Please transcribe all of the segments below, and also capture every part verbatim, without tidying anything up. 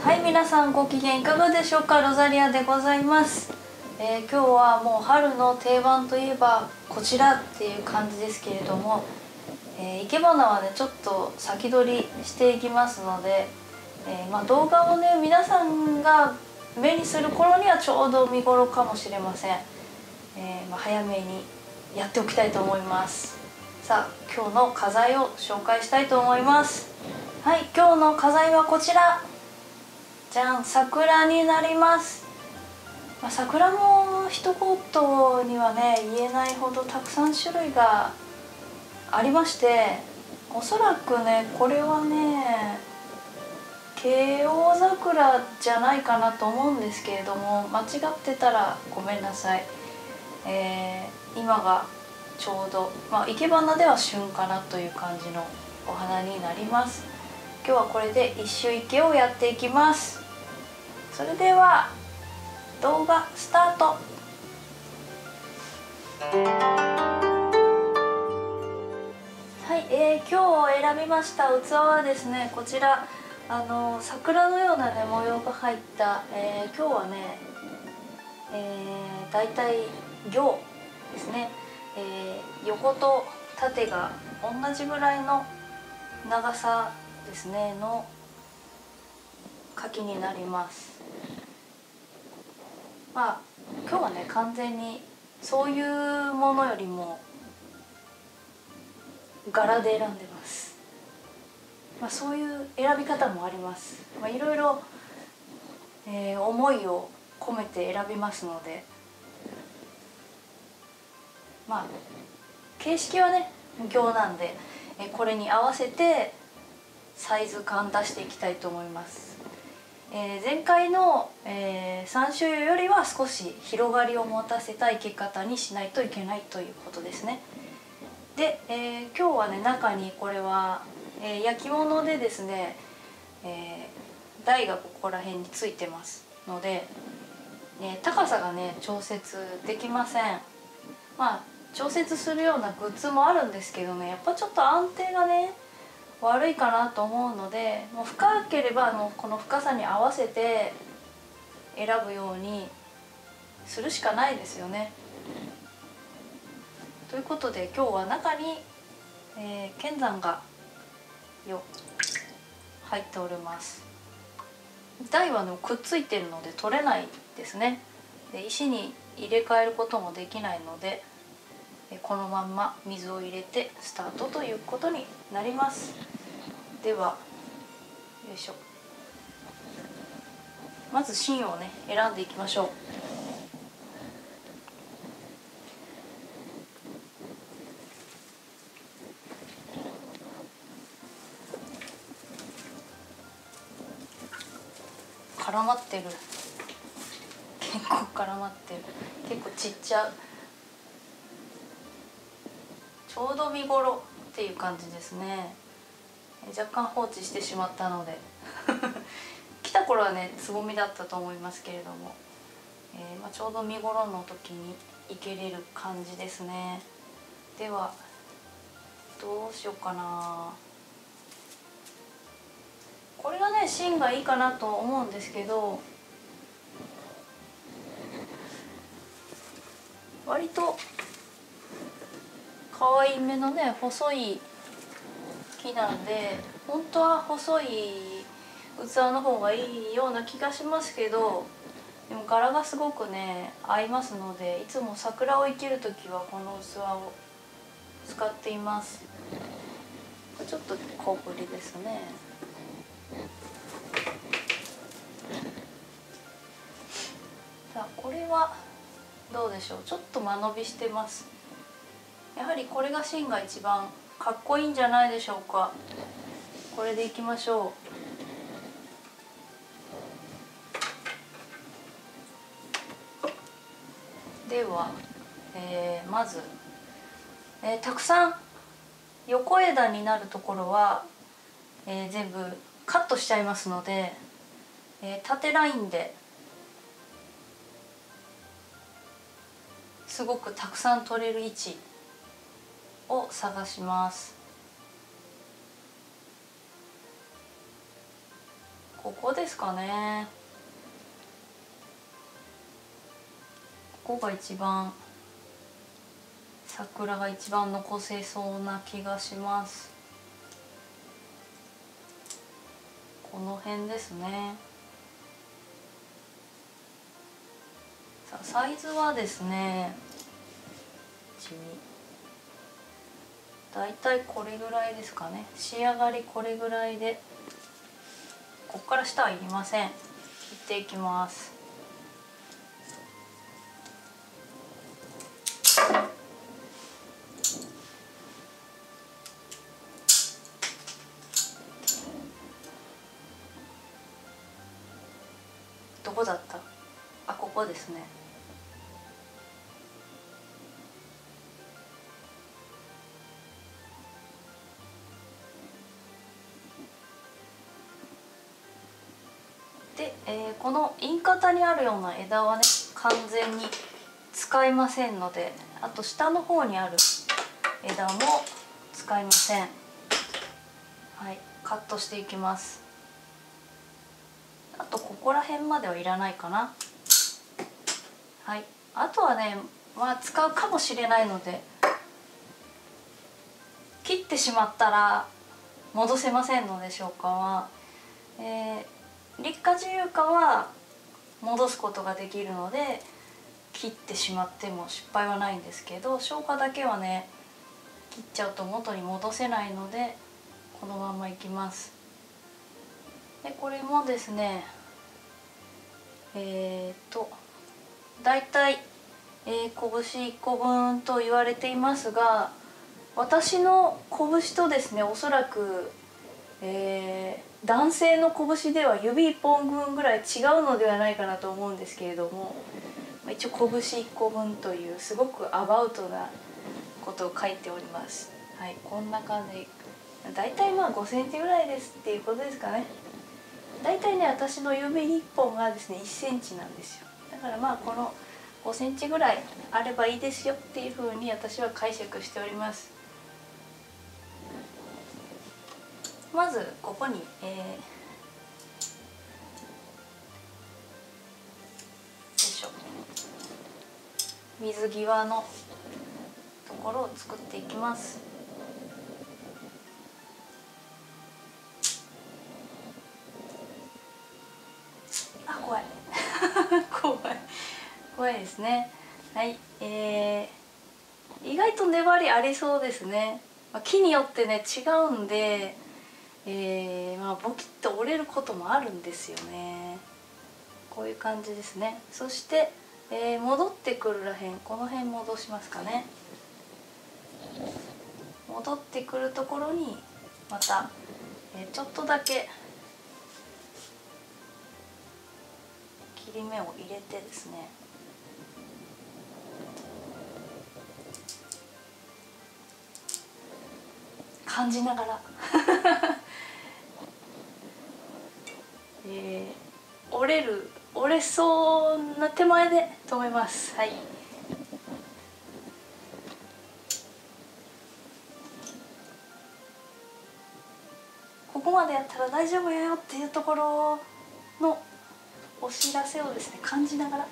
はい、皆さんご機嫌いかがでしょうか。ロザリアでございます。えー、今日はもう春の定番といえばこちらっていう感じですけれども、えー、生け花はねちょっと先取りしていきますので、えーまあ、動画をね皆さんが目にする頃にはちょうど見頃かもしれません。えーまあ、早めにやっておきたいと思います。さあ、今日の花材を紹介したいと思います。はい、今日の花材はこちら。じゃん、桜になります。まあ、桜も一言にはね言えないほどたくさん種類がありまして、おそらくねこれはね慶応桜じゃないかなと思うんですけれども、間違ってたらごめんなさい。えー、今がちょうど、まあ、生け花では旬かなという感じのお花になります。今日はこれで一周生けをやっていきます。それでは動画スタート。はい、えー、今日選びました器はですね、こちらあの桜のような、ね、模様が入った、えー、今日はね、えー、だいたい行ですね、えー、横と縦が同じぐらいの長さですねの柿になります。まあ今日はね完全にそういうものよりも柄で選んでます。まあ、そういう選び方もあります。まあ、いろいろ、えー、思いを込めて選びますので、まあ形式はね行なんで、えー、これに合わせてサイズ感出していきたいと思います。えー、前回の、えー、さん種よりは少し広がりを持たせた生け方にしないといけないということですね。で、えー、今日はね中にこれは、えー、焼き物でですね、えー、台がここら辺についてますので、えー、高さがね調節できません。まあ調節するようなグッズもあるんですけどね、やっぱちょっと安定がね悪いかなと思うので、もう深ければあのこの深さに合わせて選ぶようにするしかないですよね。ということで今日は中に、えー、剣山がよ入っております。台は、ね、くっついてるので取れないですね。で石に入れ替えることもできないので、このまんま水を入れてスタートということになります。ではよいしょ、まず芯をね選んでいきましょう。絡まってる、結構絡まってる、結構ちっちゃう、ちょうど見頃っていう感じですね。若干放置してしまったので来た頃はねつぼみだったと思いますけれども、えーまあ、ちょうど見頃の時に生けれる感じですね。ではどうしようかな。これがね芯がいいかなと思うんですけど、割と可愛いめのね細い木なんで、本当は細い器の方がいいような気がしますけど、でも柄がすごくね合いますので、いつも桜を生ける時はこの器を使っています。ちょっと小ぶりですね。さあこれはどうでしょう。ちょっと間延びしてます。やはりこれが芯が一番かっこいいんじゃないでしょうか。これでいきましょう。では、えー、まず、えー、たくさん横枝になるところは、えー、全部カットしちゃいますので、えー、縦ラインですごくたくさん取れる位置を探します。 ここですかね。ここが一番桜が一番残せそうな気がします。この辺ですね。さあサイズはですね、だいたいこれぐらいですかね。仕上がりこれぐらいで、ここから下はいりません。切っていきます。どこだった？あ、ここですね。で、えー、このイン型にあるような枝はね、完全に使いませんので、あと下の方にある枝も使いません。はい、カットしていきます。あとここら辺まではいらないかな。はい、あとはね、まあ使うかもしれないので、切ってしまったら戻せませんので、消化は、えー、立花自由花は戻すことができるので、切ってしまっても失敗はないんですけど、消化だけはね、切っちゃうと元に戻せないので、このままいきます。でこれもですね、えー、っとだいたい、えー、拳いっこぶんと言われていますが、私の拳とですね、おそらく、えー、男性の拳では指いっぽんぶんぐらい違うのではないかなと思うんですけれども、一応拳いっこぶんというすごくアバウトなことを書いております。はい、こんな感じ。だいたいまあごセンチぐらいですっていうことですかね。だいたいね、私の指いっぽんがですねいっセンチなんですよ。だからまあこのごセンチぐらいあればいいですよっていうふうに私は解釈しております。まずここに、えー、よいしょ、水際のところを作っていきます。あ、怖い怖い怖いですね。はい、えー、意外と粘りありそうですね。まあ、木によってね違うんで、えー、まあボキッと折れることもあるんですよね。こういう感じですね。そして、えー、戻ってくるらへん、この辺戻しますかね。戻ってくるところにまた、えー、ちょっとだけ切り目を入れてですね、感じながらえー、折れる折れそうな手前で止めます。はい、ここまでやったら大丈夫よっていうところのお知らせをですね感じながら、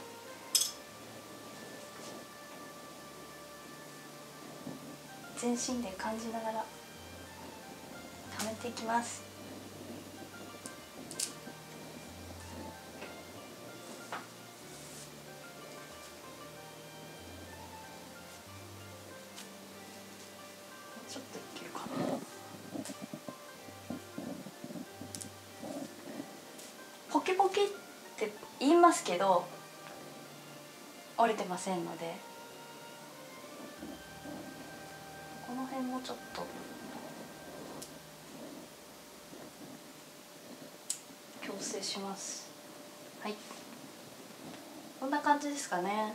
全身で感じながら溜めていきます。ちょっといけるかな。ポキポキって言いますけど折れてませんので、この辺もちょっと矯正します。はい、こんな感じですかね。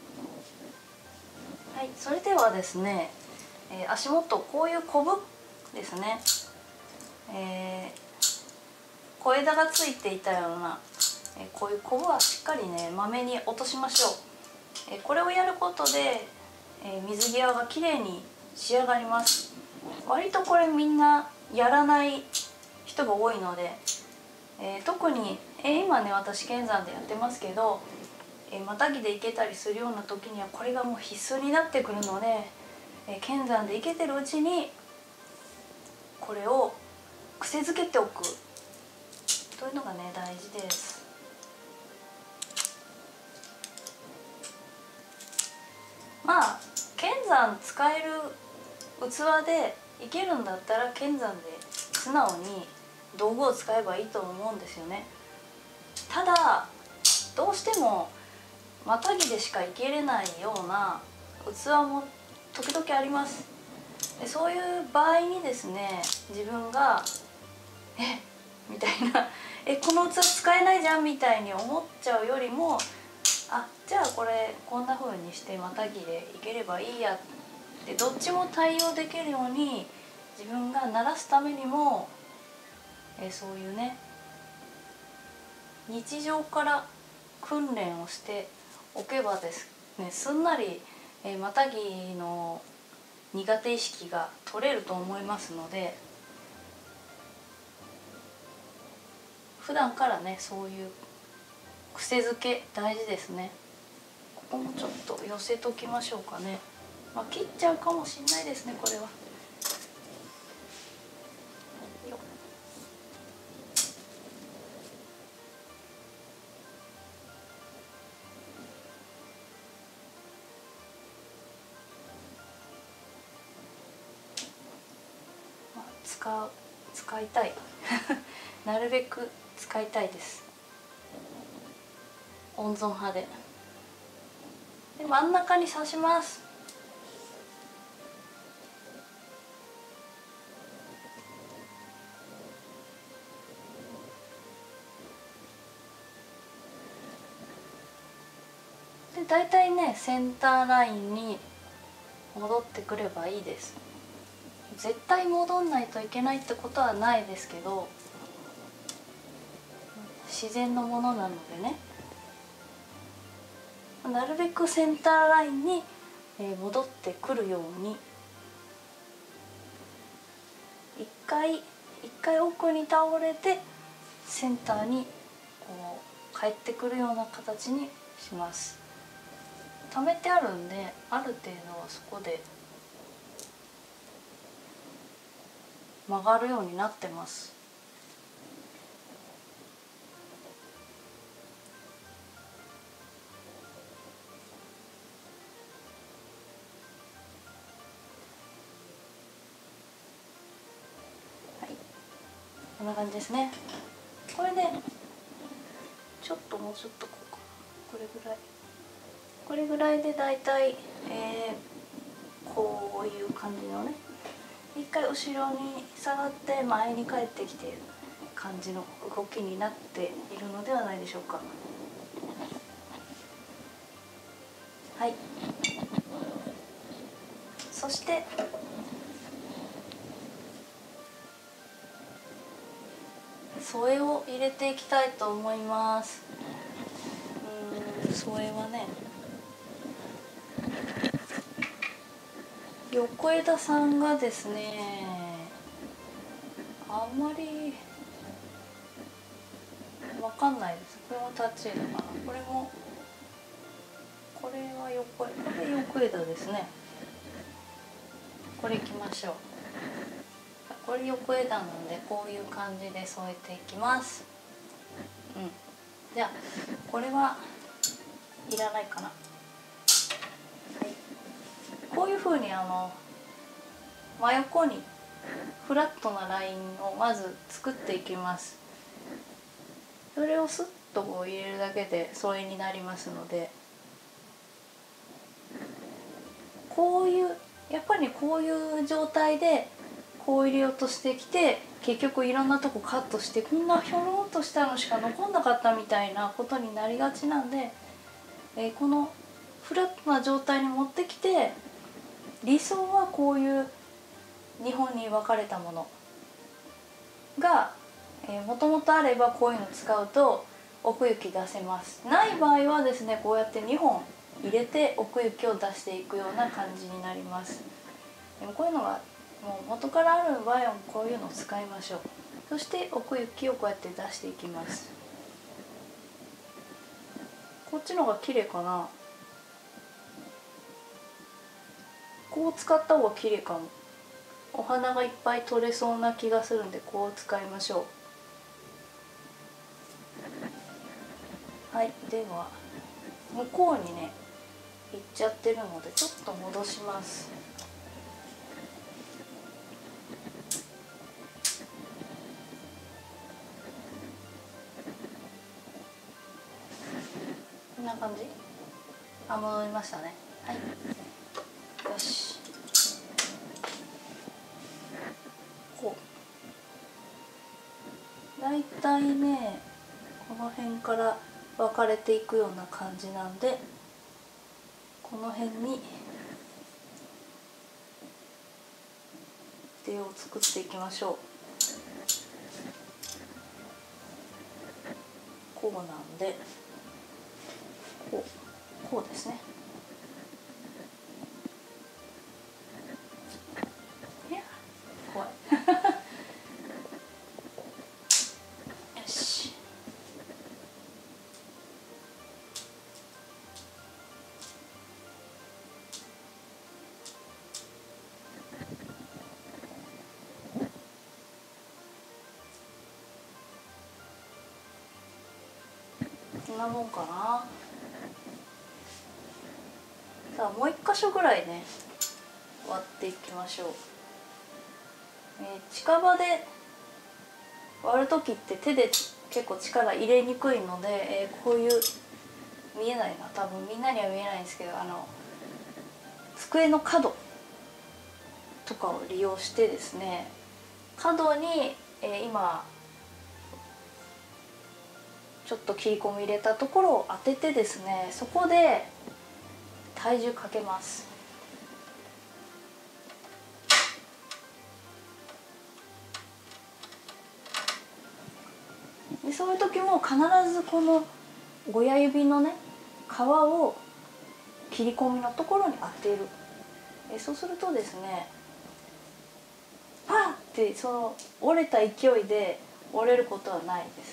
はい、それではですね、えー、足元こういうコブですね、えー、小枝がついていたような、えー、こういうコブはしっかりねまめに落としましょう。えー、これをやることで、えー、水際がきれいに仕上がります。割とこれみんなやらない人が多いので、 えー、特に、えー、今ね私剣山でやってますけど、えー、またぎでいけたりするような時にはこれがもう必須になってくるので、えー、剣山でいけてるうちにこれを癖づけておくというのがね大事です。まあ剣山使える器でいけるんだったら剣山で素直に道具を使えばいいと思うんですよね。ただどうしてもまたぎでしかいけれないような器も時々あります。でそういう場合にですね、自分が「えみたいな「えこの器使えないじゃん」みたいに思っちゃうよりも「あじゃあこれこんな風にしてまたぎでいければいいや」ってどっちも対応できるように自分が慣らすためにもえそういうね日常から訓練をしておけばですね、すんなりえまたぎの苦手意識が取れると思いますので、普段からねそういう癖づけ大事ですね。ここもちょっと寄せときましょうかね。まあ、切っちゃうかもしれないですねこれは。使う使いたいなるべく使いたいです。温存派で。で真ん中に刺します。で大体ねセンターラインに戻ってくればいいです。絶対戻んないといけないってことはないですけど、自然のものなのでね、なるべくセンターラインに戻ってくるように一回一回奥に倒れてセンターにこう帰ってくるような形にします。溜めてあるんである程度はそこで曲がるようになってます。はい、こんな感じですね。これでちょっともうちょっとこうかこれぐらいこれぐらいでだいたい、えー、こういう感じのね一回後ろに下がって前に帰ってきている感じの動きになっているのではないでしょうか。はい、そして添えを入れていきたいと思います。うーん添えはね横枝さんがですねあんまりわかんないです。これもタッチ枝かな。これもこれは横枝、これ横枝ですね。これいきましょう。これ横枝なんでこういう感じで添えていきます。うん。じゃあこれはいらないかな。はい。こういう風にあの真横にフラットなラインをまず作っていきます。それをスッとこう入れるだけで添えになりますので、こういうやっぱりこういう状態でこう入れようとしてきて結局いろんなとこカットしてこんなひょろっとしたのしか残んなかったみたいなことになりがちなんで、えー、このフラットな状態に持ってきて、理想はこういうにほんに分かれたものがもともとあればこういうの使うと奥行き出せます。ない場合はですねこうやってにほん入れて奥行きを出していくような感じになります。でもこういうのがもう元からある場合はこういうのを使いましょう。 そして奥行きをこうやって出していきます。こっちの方が綺麗かな。こう使った方が綺麗かも。お花がいっぱい取れそうな気がするんで、こう使いましょう。はい、では向こうにね行っちゃってるのでちょっと戻します。こんな感じ。あ、戻りましたね。はい、よし。こうだいたいねこの辺から分かれていくような感じなんで、この辺に出を作っていきましょう。こうなんでこうこうですね。いや怖いよし。こんなもんかな。さあもう一箇所ぐらいね割っていきましょう。えー、近場で割る時って手で結構力入れにくいので、えー、こういう見えないな、多分みんなには見えないんですけど、あの机の角とかを利用してですね、角に、えー、今ちょっと切り込み入れたところを当ててですね、そこで体重かけます。でそういう時も必ずこの親指のね皮を切り込みのところに当てる。えそうするとですね、パーってその折れた勢いで折れることはないです。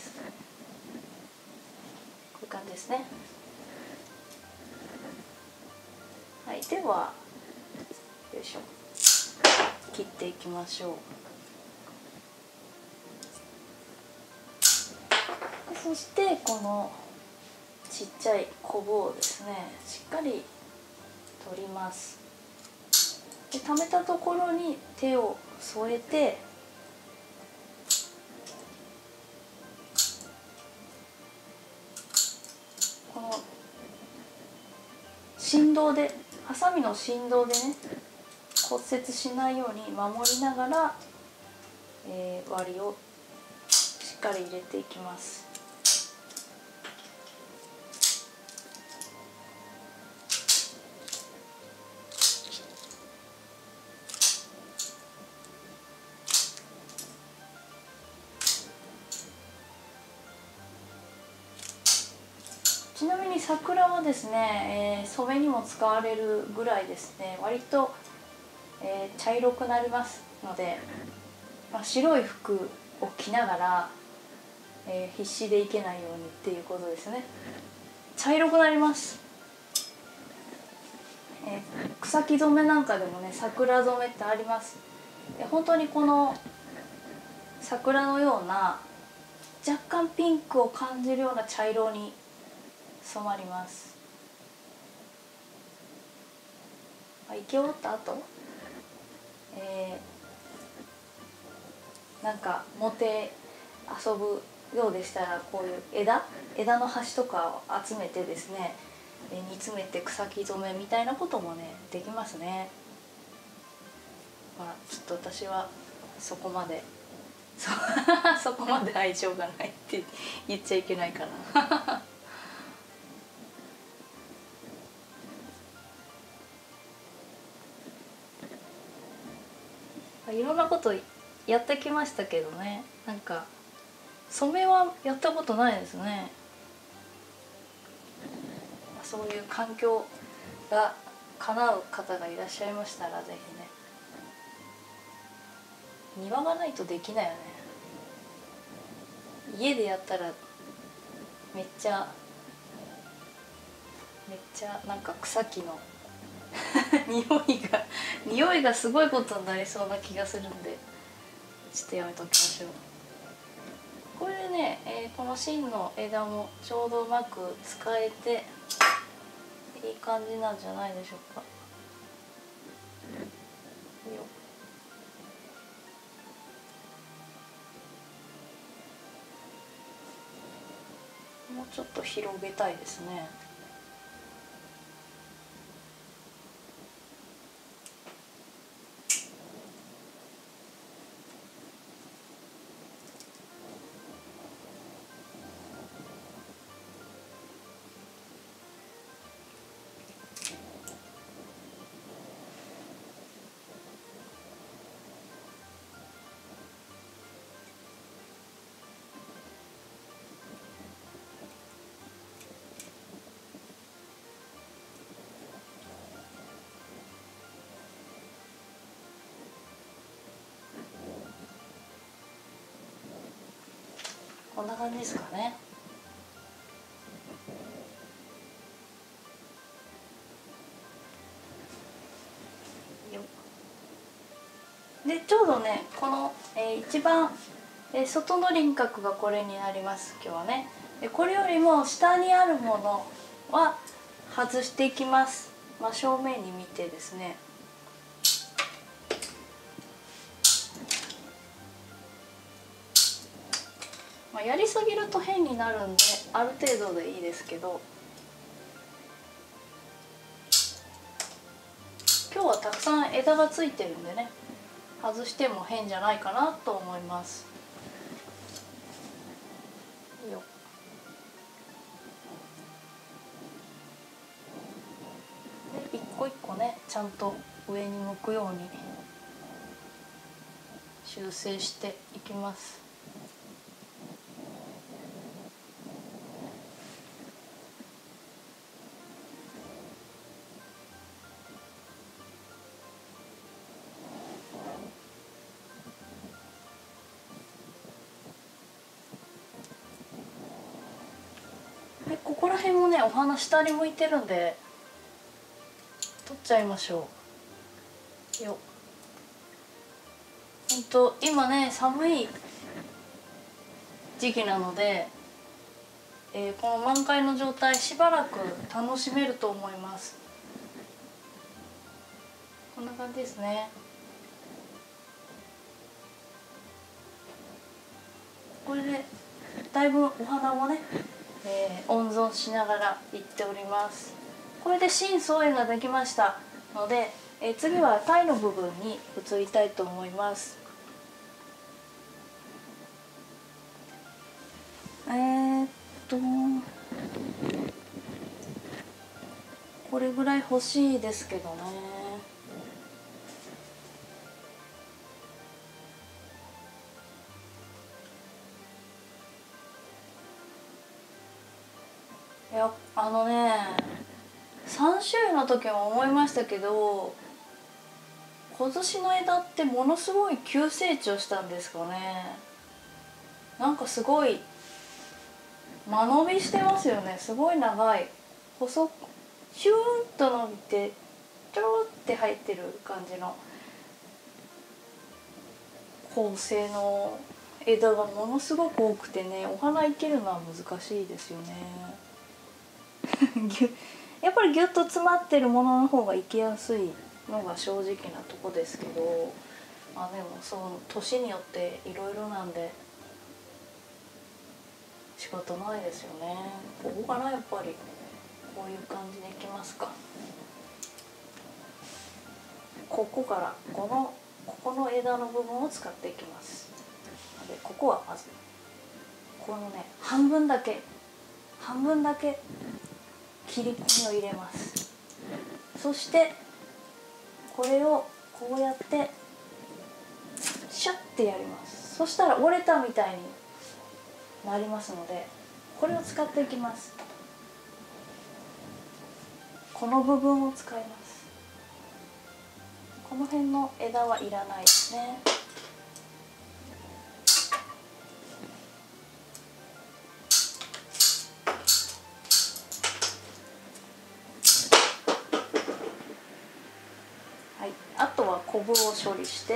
こういう感じですね。はい、ではよいしょ切っていきましょう。そしてこのちっちゃいコブをですねしっかり取ります。で溜めたところに手を添えて、この振動でハサミの振動でね骨折しないように守りながら、えー、割りをしっかり入れていきます。ちなみに桜はですね、えー、染めにも使われるぐらいですね割と、えー、茶色くなりますので、まあ、白い服を着ながら、えー、必死でいけないようにっていうことですね。茶色くなります。えー、草木染めなんかでもね桜染めってあります。で本当にこの桜のような若干ピンクを感じるような茶色に染まります。あ、生け終わった後、えー、なんか持て遊ぶようでしたらこういう枝枝の端とかを集めてですね煮詰めて草木染めみたいなこともねできますね。まあちょっと私はそこまでそ, そこまで愛情がないって言っちゃいけないかないろんなことやってきましたけどね、なんか染めはやったことないですね。そういう環境が叶う方がいらっしゃいましたらぜひね。庭がないとできないよね。 家でやったらめっちゃめっちゃなんか草木の匂いが匂いがすごいことになりそうな気がするんでちょっとやめときましょう。これでね、えー、この芯の枝もちょうどうまく使えていい感じなんじゃないでしょうか。よもうちょっと広げたいですね。こんな感じですかね。でちょうどねこの、えー、一番、えー、外の輪郭がこれになります今日はね。でこれよりも下にあるものは外していきます。真正面に見てですね。まあ、やりすぎると変になるんである程度でいいですけど、今日はたくさん枝がついてるんでね外しても変じゃないかなと思います。よで一個一個ねちゃんと上に向くように修正していきます。でここら辺もねお花下に向いてるんで取っちゃいましょうよ。ほんと今ね寒い時期なので、えー、この満開の状態しばらく楽しめると思います。こんな感じですね。これでだいぶお花もね、えー、温存しながらいっております。これで真相円ができましたので、えー、次は鯛の部分に移りたいと思います。えー、っとこれぐらい欲しいですけどね。いやあのねさん種類の時も思いましたけど小寿の枝ってものすごい急成長したんですかね。なんかすごい間延びしてますよね。すごい長い細くシューンと伸びてちょろって入ってる感じの構成の枝がものすごく多くてねお花いけるのは難しいですよねやっぱりギュッと詰まってるものの方がいけやすいのが正直なとこですけど、まあでもそう年によっていろいろなんで仕方ないですよね。ここかなやっぱりこういう感じでいきますか。ここからこのここの枝の部分を使っていきます。でここはまずこのね半分だけ半分だけ切り込みを入れます。そしてこれをこうやってシャッてやります。そしたら折れたみたいになりますのでこれを使っていきます。この部分を使います。この辺の枝はいらないですね。 コブを処理して、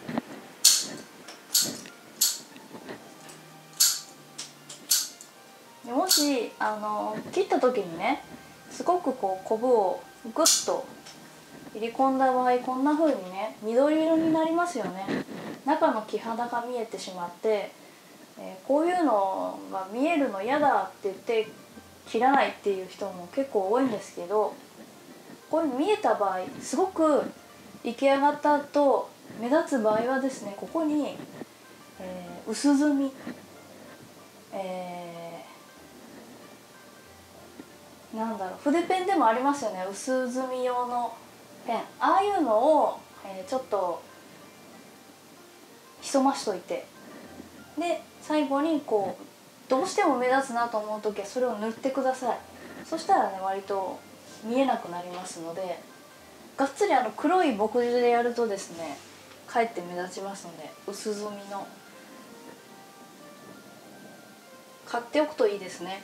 もしあの切った時にねすごくこうコブをグッと入れ込んだ場合、こんな風にね緑色になりますよね。中の木肌が見えてしまって、えー、こういうのが見えるの嫌だって言って切らないっていう人も結構多いんですけど、これ見えた場合、すごく出来上がった後目立つ場合はですね、ここに、えー、薄墨、えー、なんだろう、筆ペンでもありますよね、薄墨用のペン。ああいうのを、えー、ちょっと潜ましといて、で最後にこうどうしても目立つなと思う時はそれを塗ってください。そしたらね割と見えなくなりますので、がっつりあの黒い墨汁でやるとですねかえって目立ちますので、薄墨の買っておくといいですね。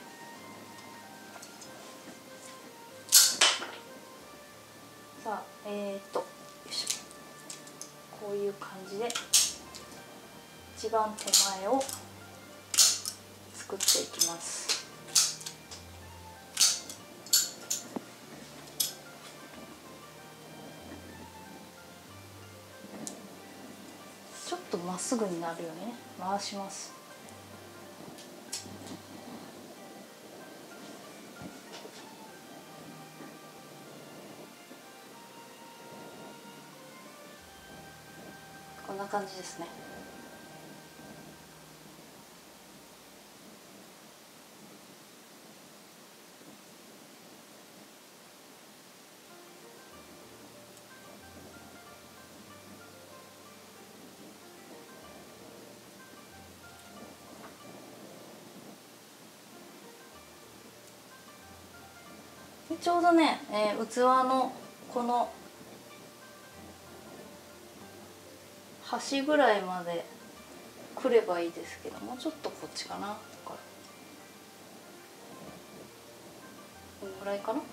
さあえー、っとよいしょ、こういう感じで一番手前を作っていきます。ちょっとまっすぐになるようにね回します。こんな感じですね。ちょうどね、えー、器のこの端ぐらいまでくればいいですけど、もうちょっとこっちかな、このぐらいかな。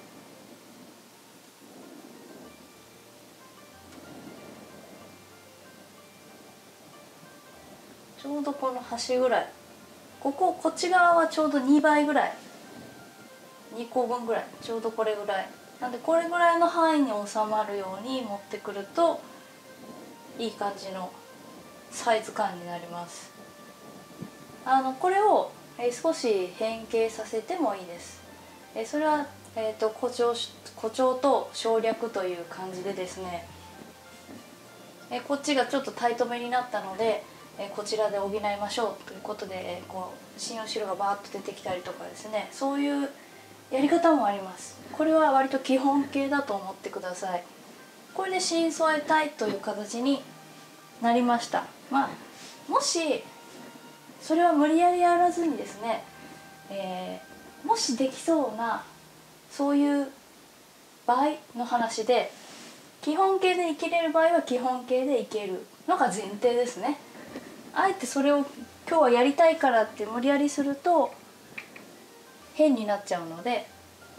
ちょうどこの端ぐらい、こここっち側はちょうどにばいぐらい、にこぶんぐらい、ちょうどこれぐらいなんで、これぐらいの範囲に収まるように持ってくるといい感じのサイズ感になります。あのこれを、えー、少し変形させてもいいです。えー、それは、えーと、誇張誇張と省略という感じでですね、えー、こっちがちょっとタイトめになったので、えー、こちらで補いましょうということで、えー、こう芯後ろがバーッと出てきたりとかですね、そういうやり方もあります。これは割と基本形だと思ってください。これで芯添えたいという形になりました。まあもしそれは無理やりやらずにですね、えー、もしできそうなそういう場合の話で、基本形でいけれる場合は基本形でいけるのが前提ですね。あえてそれを今日はやりたいからって無理やりすると変になっちゃうので、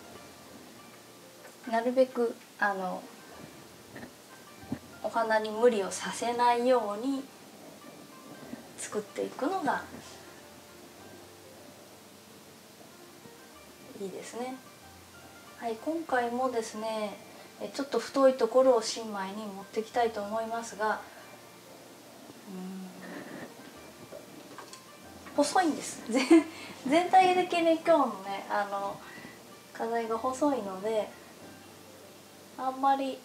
なるべくあのお花に無理をさせないように作っていくのがいいですね。はい、今回もですねちょっと太いところを新米に持っていきたいと思いますが、うん細いんです全体的に今日のねあの課題が細いので、あんまり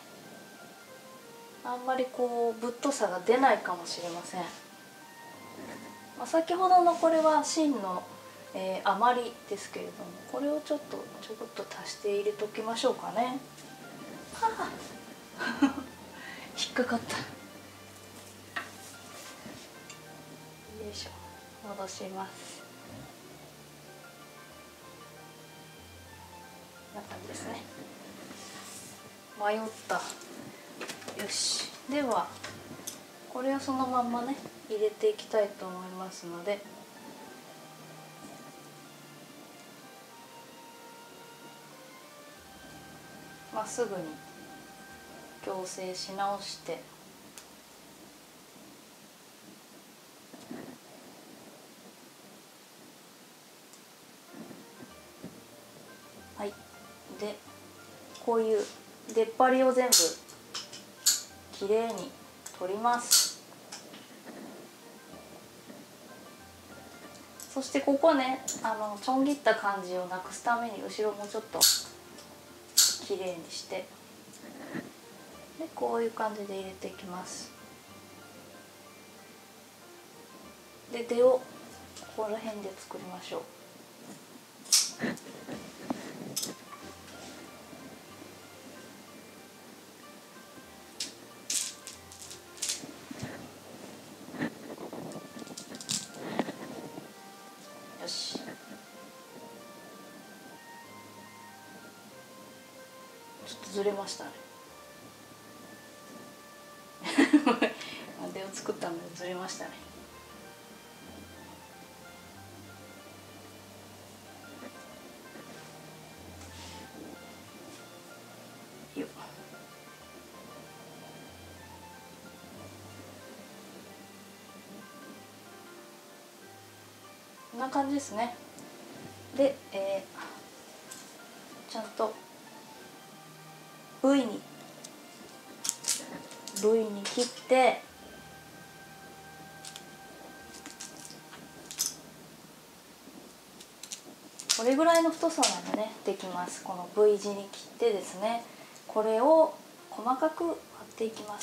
あんまりこうぶっとさが出ないかもしれません。まあ、先ほどのこれは芯の、えー、余りですけれども、これをちょっとちょこっと足して入れときましょうかね。はあ引っかかった。よいしょ、戻します。こんな感じですね。迷った。よし、ではこれをそのまんまね入れていきたいと思いますので、まっすぐに矯正し直して、はい。でこういう出っ張りを全部きれいに取ります。そしてここね、あのちょん切った感じをなくすために後ろもちょっときれいにして、でこういう感じで入れていきます。で出をここら辺で作りましょう。よし。ちょっとずれましたね。出を作ったのでずれましたね。よっ。こんな感じですね。で、えー、ちゃんと V に V に切って、これぐらいの太さならねできます。この V 字に切ってですね、これを細かく割っていきます。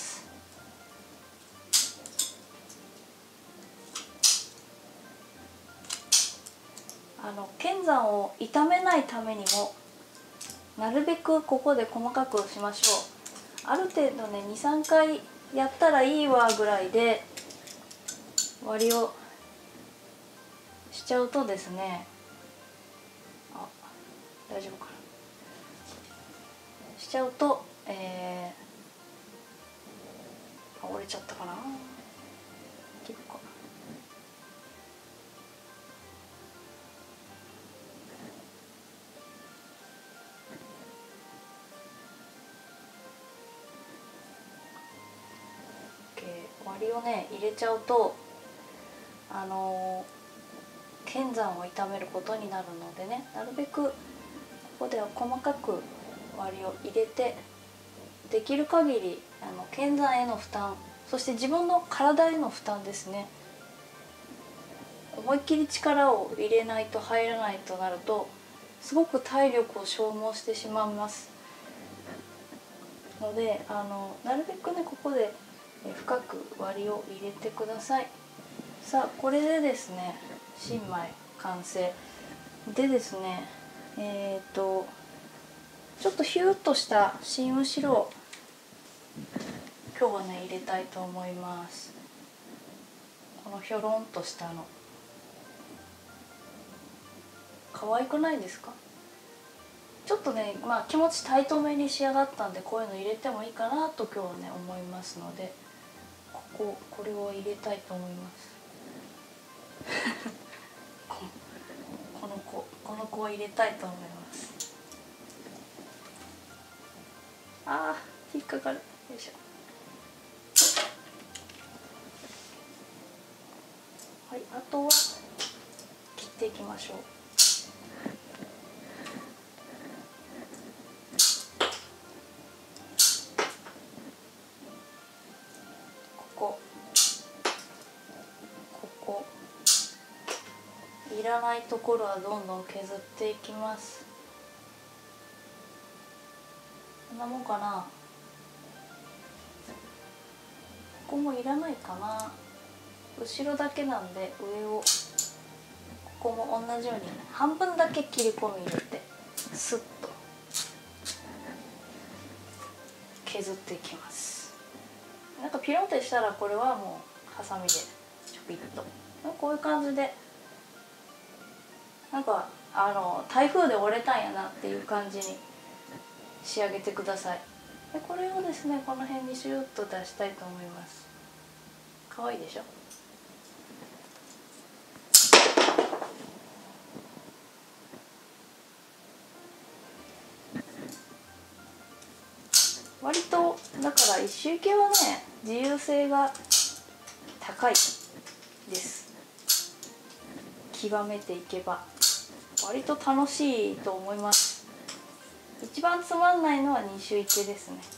あの剣山を傷めないためにもなるべくここで細かくしましょう。ある程度ね にさんかいやったらいいわぐらいで割りをしちゃうとですね、あ、大丈夫かな、しちゃうと、えー、折れちゃったかな、切るかな。割りをね入れちゃうと、あのー、剣山を傷めることになるのでね、なるべくここでは細かく割りを入れて、できる限りあの剣山への負担、そして自分の体への負担ですね、思いっきり力を入れないと入らないとなるとすごく体力を消耗してしまいますので、あのなるべくねここで深く割りを入れてください。さあこれでですね新米完成でですね、えっとちょっとヒューッとした新後ろを今日はね入れたいと思います。このひょろんとしたの可愛くないですか？ちょっとね、まあ、気持ちタイトめに仕上がったんでこういうの入れてもいいかなと今日はね思いますので、こここれを入れたいと思いますここの子この子を入れたいと思います。あー引っかかる。よいしょ。はい、あとは切っていきましょう。ここいらないところはどんどん削っていきます。こんなもんかな。ここもいらないかな。後ろだけなんで上をここも同じように半分だけ切り込み入れてスッと削っていきます。なんかピロンってしたらこれはもうハサミでちょぴっとこういう感じで、なんかあの台風で折れたんやなっていう感じに仕上げてください。でこれをですねこの辺にシューッと出したいと思います。かわいいでしょ。 割とだから一周系はね自由性が高いです。極めていけば割と楽しいと思います。一番つまんないのは二周池ですね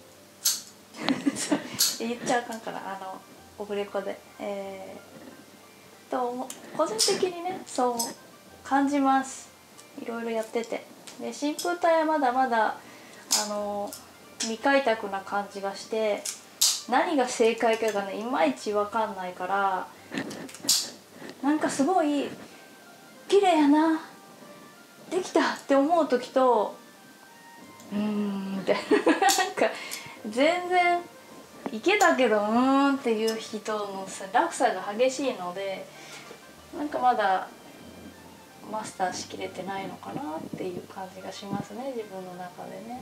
言っちゃあかんからあのオフレコでえー、と個人的にねそう感じます。いろいろやっててで新風隊はまだまだあの未開拓な感じがして何が正解かがねいまいち分かんないからなんかすごい綺麗やなできたって思う時とうーんってなんか全然いけたけどうーんっていう人の落差が激しいのでなんかまだマスターしきれてないのかなっていう感じがしますね自分の中でね。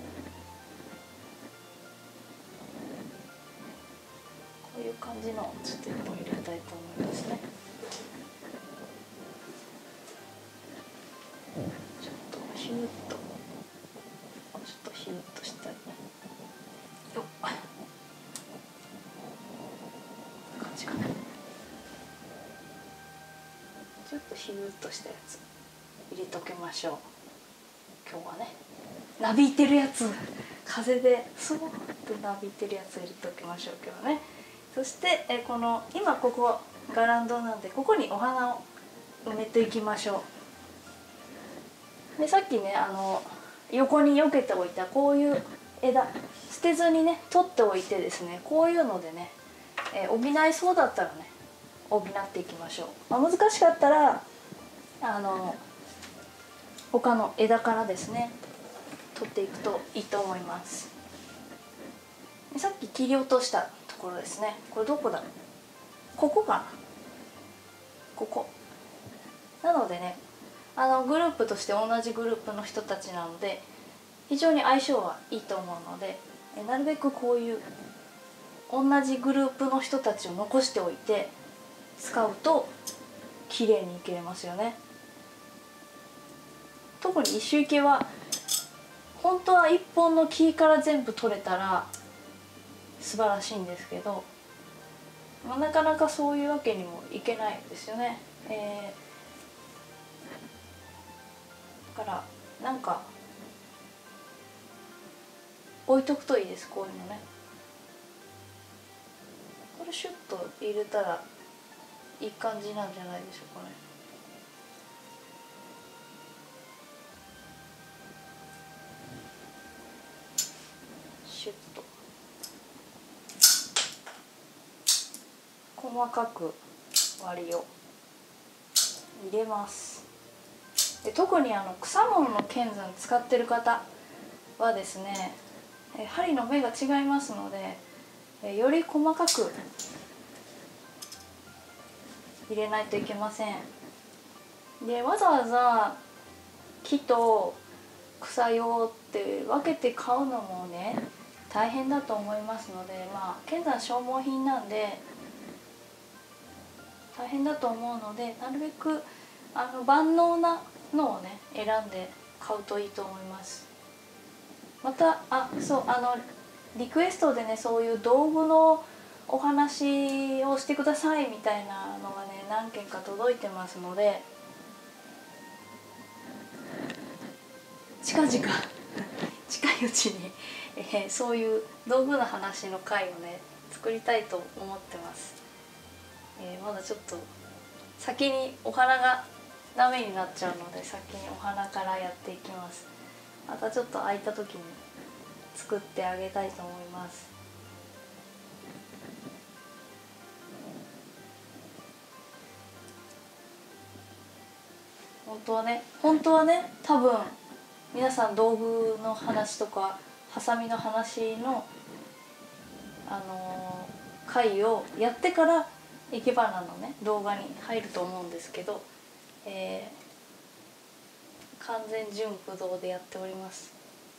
こういう感じのをちょっといっぽん入れたいと思いますね。ちょっとヒューッとちょっとヒューッとしたりよっ感じかな。ちょっとヒューッとしたやつ入れときましょう。今日はねなびいてるやつ風でスボーってなびいてるやつ入れておきましょう今日はね。そしてえこの今ここガランドなんでここにお花を埋めていきましょう。でさっきねあの横に避けておいたこういう枝捨てずにね取っておいてですねこういうのでね、え補いそうだったらね補っていきましょう。まあ、難しかったらあの他の枝からですね取っていくといいと思います。さっき切り落としたところですね。これどこだろう。ここかな。ここ。なのでね、あのグループとして同じグループの人たちなので非常に相性はいいと思うので、なるべくこういう同じグループの人たちを残しておいて使うと綺麗にいけれますよね。特に一周池は本当は一本の木から全部取れたら素晴らしいんですけど、まあ、なかなかそういうわけにもいけないんですよね。えー、だからなんか置いとくといいです。こういうのね。これシュッと入れたらいい感じなんじゃないでしょうかね。シュッと細かく割りを入れます。で特にあの草物の剣山使ってる方はですね針の目が違いますのでより細かく入れないといけません。でわざわざ木と草用って分けて買うのもね大変だと思いますので、まあ剣山消耗品なんで大変だと思うのでなるべくあの万能なのをね選んで買うといいと思います。またあそうあのリクエストでねそういう道具のお話をしてくださいみたいなのがね何件か届いてますので近々近いうちに、えー、そういう道具の話の回をね作りたいと思ってます。えー、まだちょっと先にお花がダメになっちゃうので先にお花からやっていきます。またちょっと空いた時に作ってあげたいと思います。本当はね本当はね多分皆さん道具の話とかハサミの話のあのー、回をやってから生け花のね動画に入ると思うんですけど、えー、完全純不動でやっております。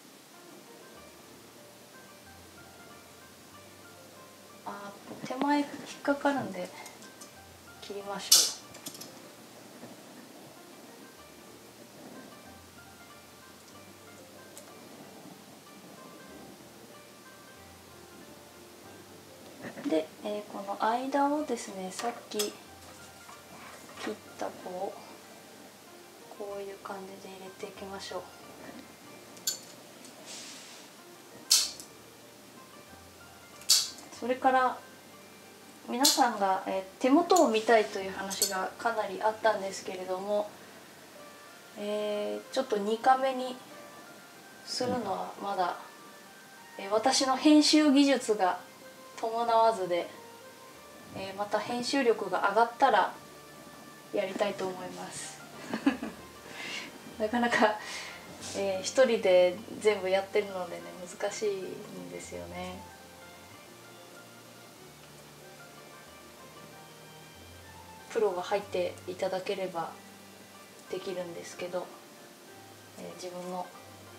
あ手前引っかかるんで切りましょう。 で、えー、この間をですね、さっき切った子をこういう感じで入れていきましょう。それから皆さんが、えー、手元を見たいという話がかなりあったんですけれども、えー、ちょっとにかめにするのはまだ、えー、私の編集技術が伴わずで、えー、また編集力が上がったらやりたいと思いますなかなか、えー、一人で全部やってるのでね、難しいんですよね。プロが入っていただければできるんですけど、えー、自分の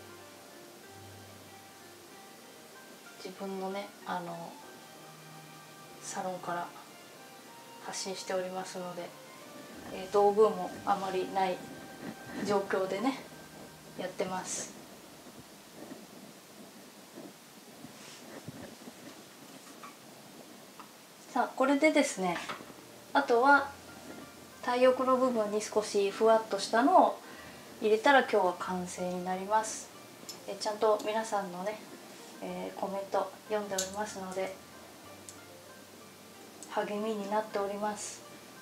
自分のね、あのサロンから発信しておりますので、えー、道具もあまりない状況でねやってます。さあ、これでですね、あとは太陽の部分に少しふわっとしたのを入れたら今日は完成になります。えちゃんと皆さんのね、えー、コメント読んでおりますので励みになっております。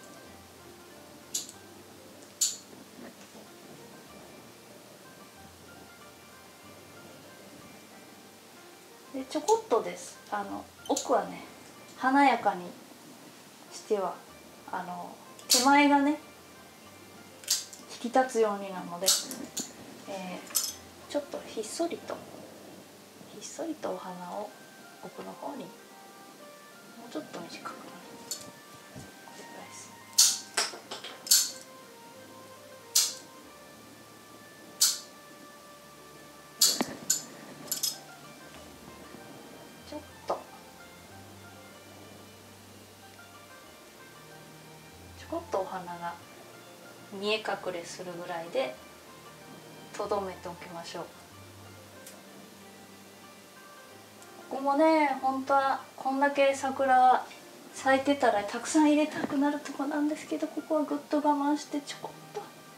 でちょこっとです。あの奥はね華やかにしてはあの手前がね引き立つようになので、えー、ちょっとひっそりとひっそりとお花を奥の方にもうちょっと短くなる、これぐらいです。ちょっとちょこっとお花が見え隠れするぐらいでとどめておきましょう。ここもね、本当はこんだけ桜咲いてたらたくさん入れたくなるとこなんですけど、ここはぐっと我慢してちょこっと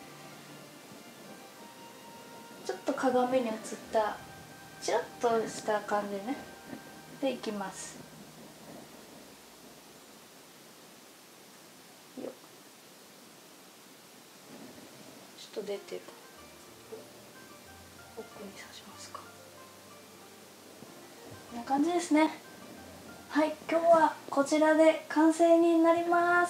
ちょっと鏡に映ったチラッとした感じねでいきます。よっ、ちょっと出てる、奥に刺しますか。こんな感じですね。はい、今日はこちらで完成になります。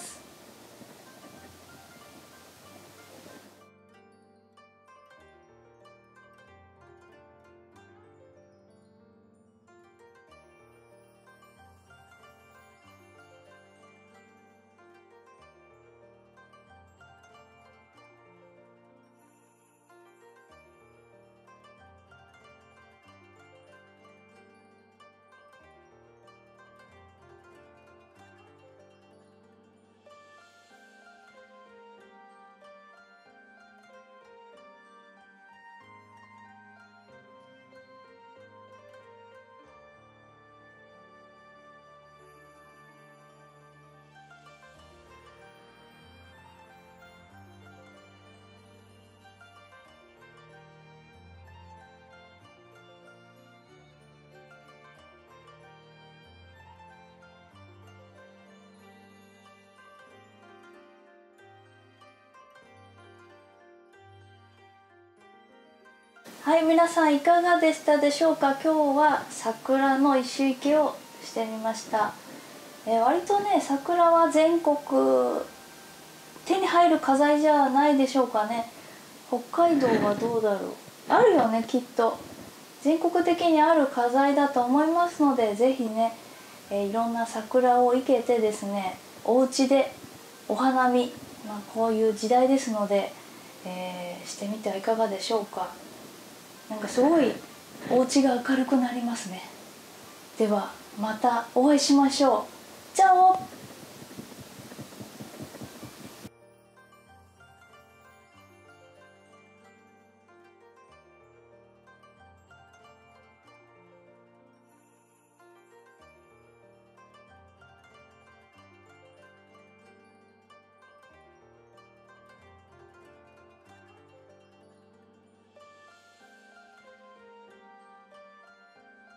はい、皆さんいかがでしたでしょうか。今日は桜の石生けをしてみました。えー、割とね、桜は全国手に入る花材じゃないでしょうかね。北海道はどうだろう、あるよね、きっと全国的にある花材だと思いますので、是非ね、えー、いろんな桜を生けてですね、お家でお花見、まあ、こういう時代ですので、えー、してみてはいかがでしょうか。なんかすごいお家が明るくなりますね。ではまたお会いしましょう。チャオ。